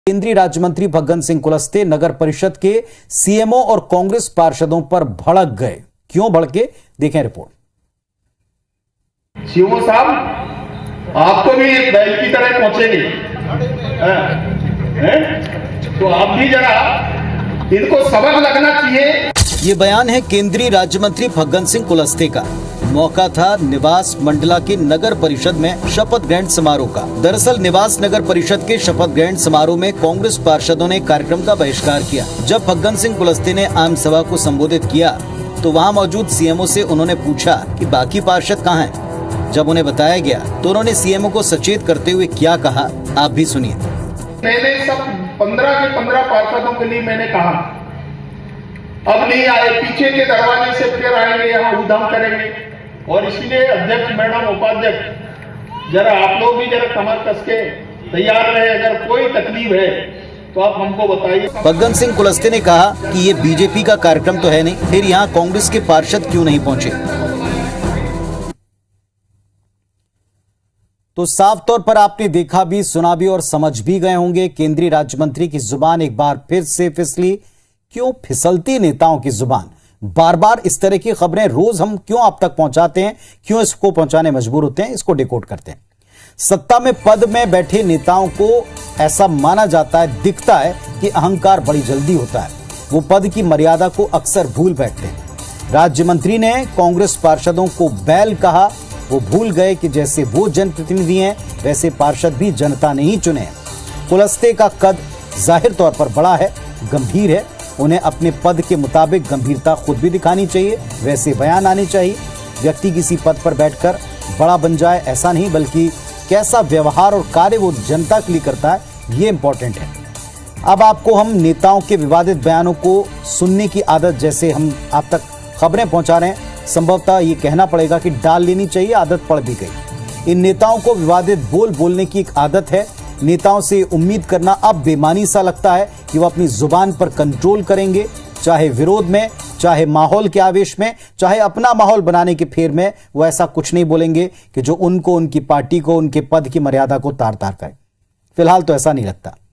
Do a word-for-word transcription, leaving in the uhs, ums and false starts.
केंद्रीय राज्य मंत्री फग्गन सिंह कुलस्ते नगर परिषद के सीएमओ और कांग्रेस पार्षदों पर भड़क गए। क्यों भड़के, देखें रिपोर्ट। सीएमओ साहब, आप तो भी बैल की तरह पहुंचेंगे, तो आप भी जरा इनको सबक लगना चाहिए। ये बयान है केंद्रीय राज्य मंत्री फग्गन सिंह कुलस्ते का। मौका था निवास मंडला के नगर परिषद में शपथ ग्रहण समारोह का। दरअसल निवास नगर परिषद के शपथ ग्रहण समारोह में कांग्रेस पार्षदों ने कार्यक्रम का बहिष्कार किया। जब फग्गन सिंह कुलस्ते ने आम सभा को संबोधित किया तो वहां मौजूद सीएमओ से उन्होंने पूछा कि बाकी पार्षद कहाँ हैं। जब उन्हें बताया गया तो उन्होंने सीएमओ को सचेत करते हुए क्या कहा, आप भी सुनिए। मैंने सब पंद्रह के पंद्रह पार्षदों के लिए मैंने कहा, अब नहीं आए, पीछे के दरवाजे से फिर आएंगे, यहाँ उद्यम करेंगे। और इसलिए अध्यक्ष मैडम, उपाध्यक्ष, जरा आप लोग भी जरा कमर कस के तैयार रहे। अगर कोई तकलीफ है तो आप हमको बताइए। फग्गन सिंह कुलस्ते ने कहा कि ये बीजेपी का कार्यक्रम तो है नहीं, फिर यहाँ कांग्रेस के पार्षद क्यों नहीं पहुंचे। तो साफ तौर पर आपने देखा भी, सुना भी और समझ भी गए होंगे केंद्रीय राज्य मंत्री की जुबान एक बार फिर से फिसली। क्यों फिसलती नेताओं की जुबान? बार बार इस तरह की खबरें रोज हम क्यों आप तक पहुंचाते हैं, क्यों इसको पहुंचाने मजबूर होते हैं, इसको डिकोड करते हैं। सत्ता में पद में बैठे नेताओं को ऐसा माना जाता है, दिखता है कि अहंकार बड़ी जल्दी होता है। वो पद की मर्यादा को अक्सर भूल बैठते हैं। राज्य मंत्री ने कांग्रेस पार्षदों को बैल कहा। वो भूल गए कि जैसे वो जनप्रतिनिधि हैं वैसे पार्षद भी जनता ने ही चुने हैं। कुलस्ते का कद जाहिर तौर पर बड़ा है, गंभीर है। उन्हें अपने पद के मुताबिक गंभीरता खुद भी दिखानी चाहिए, वैसे बयान आने चाहिए। व्यक्ति किसी पद पर बैठकर बड़ा बन जाए ऐसा नहीं, बल्कि कैसा व्यवहार और कार्य वो जनता के लिए करता है, ये इंपॉर्टेंट है। अब आपको हम नेताओं के विवादित बयानों को सुनने की आदत, जैसे हम आप तक खबरें पहुंचा रहे हैं, संभवतः ये कहना पड़ेगा कि डाल लेनी चाहिए, आदत पड़ भी गई। इन नेताओं को विवादित बोल बोलने की एक आदत है। नेताओं से उम्मीद करना अब बेमानी सा लगता है कि वो अपनी जुबान पर कंट्रोल करेंगे, चाहे विरोध में, चाहे माहौल के आवेश में, चाहे अपना माहौल बनाने के फेर में। वो ऐसा कुछ नहीं बोलेंगे कि जो उनको, उनकी पार्टी को, उनके पद की मर्यादा को तार तार करे। फिलहाल तो ऐसा नहीं लगता।